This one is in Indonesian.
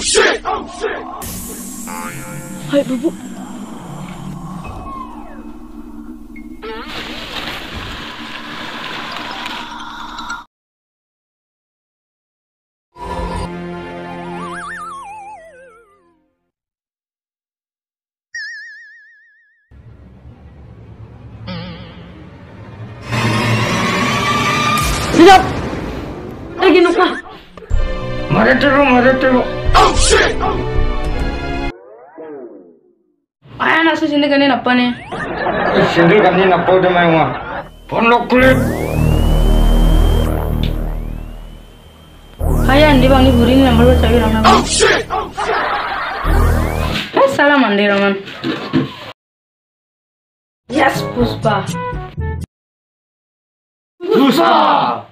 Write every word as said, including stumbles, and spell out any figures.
shit! Oh shit! Hai bubuk. Siap. Lagi nuka. Mari terus, mari terus. Oh shit! Ayah nasi sini kan ini apa nih? Sendiri kan ini apa udah main mah? Pondok kulit. Ayah andi bang ini burin nomor berapa orang nama? Oh shit! Oh shit! Eh salam andi Raman. Yes Puspa. Puspa.